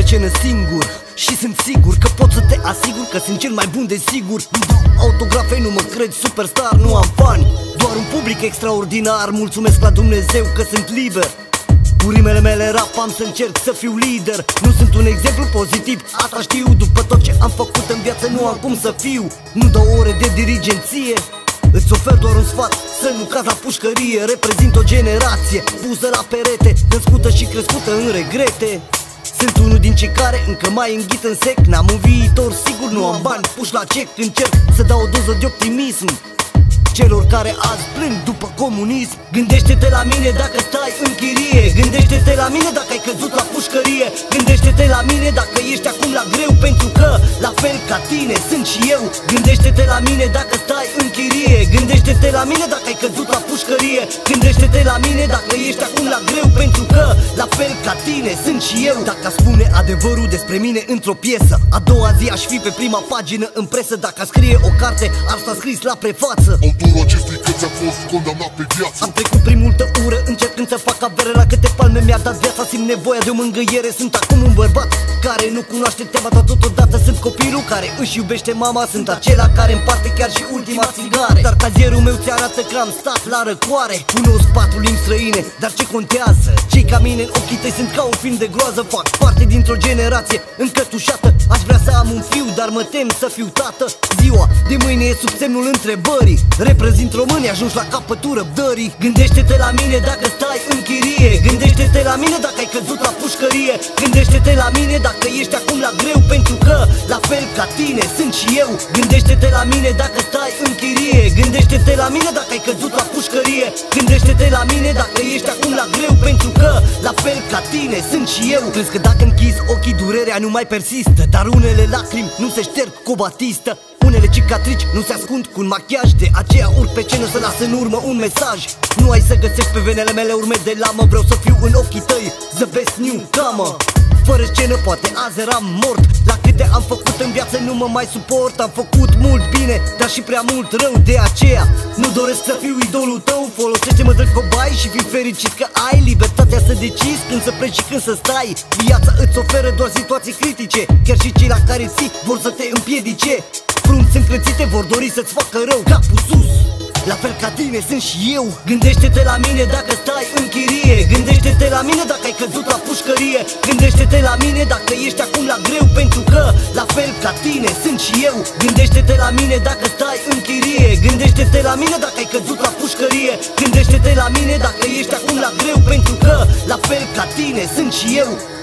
scenă singur și sunt sigur că pot să te asigur că sunt cel mai bun de sigur. Nu dau autografe, nu mă cred superstar, nu am fani, doar un public extraordinar. Mulțumesc la Dumnezeu că sunt liber. Cu rimele mele rap am să încerc să fiu lider. Nu sunt un exemplu pozitiv, asta știu. După tot ce am făcut în viață nu am cum să fiu. Nu dau ore de dirigenție, îți ofer doar un sfat, să nu cazi la pușcărie. Reprezint o generație pusă la perete, născută și crescută în regrete. Sunt unul din cei care încă mai înghit în sec. N-am un viitor sigur, nu am bani puși la cec. Încerc să dau o doză de optimism celor care azi plâng după comunism. Gândește-te la mine dacă stai în chirie, gândește-te la mine dacă ai căzut la pușcărie, gândește-te la mine dacă ești acum la greu, pentru că la fel ca tine sunt și eu. Gândește-te la mine dacă stai în chirie, gândește-te la mine dacă ai căzut la pușcărie, gândește-te la mine dacă ești acum la greu, pentru că la fel ca tine sunt și eu. Dacă aș spune adevărul despre mine într-o piesă, a doua zi aș fi pe prima pagină în presă. Dacă aș scrie o carte, ar sta scris la prefață: autorul acestei cărți a fost condamnat pe viață. Am trecut prin multă ură încercând să fac avere, la câte palme mi-a dat viața, simt nevoia de o mângâiere. Sunt acum un bărbat care nu cunoaște teama, dar totodată sunt copilul care își iubește mama. Sunt acela care împarte chiar și ultima țigare. Dar cazierul meu ți arată că am stat la răcoare. Cunosc 4 limbi străine, dar ce contează? Cei ca mine în ochii tăi sunt ca un film de groază. Fac parte dintr-o generație încătușată. Aș vrea să am un fiu, dar mă tem să fiu tată. Ziua de mâine e sub semnul întrebării. Reprezint românii, ajungi la capătul răbdării. Gândește-te la mine dacă stai în chirie, gândește-te la mine dacă ai căzut la pușcărie, gândește-te la mine dacă ești acum la greu, pentru că la fel ca tine sunt și eu. Gândește-te la mine dacă stai în chirie, gândește-te la mine dacă ai căzut la pușcărie, gândește-te la mine dacă ești acum la greu, pentru că la fel ca tine sunt și eu. Crezi că dacă închizi ochii durerea nu mai persistă, dar unele lacrimi nu se șterg cu o batistă. Unele cicatrici nu se ascund cu un machiaj, de aceea urc pe scenă să las în urmă un mesaj. Nu ai să găsești pe venele mele urme de lamă, vreau să fiu în ochii tăi the best newcomer. Fără scenă poate azi eram mort. La câte am făcut în viață nu mă mai suport. Am făcut mult bine, dar și prea mult rău. De aceea nu doresc să fiu idolul tău. Folosește-mă de cobai și fii fericit că ai libertatea să decizi când să pleci și când să stai. Viața îți oferă doar situații critice, chiar și cei la care ții vor să te împiedice. Frunți încrețite vor dori să-ți facă rău. Capul sus, la fel ca tine sunt și eu. Gândește-te la mine dacă stai în chirie, gândește-te la mine dacă ai căzut la pușcărie, gândește-te la mine dacă ești acum la greu, pentru că la fel ca tine sunt și eu. Gândește-te la mine dacă stai în chirie, gândește-te la mine dacă ai căzut la pușcărie, gândește-te la mine dacă ești acum la greu, pentru că la fel ca tine sunt și eu.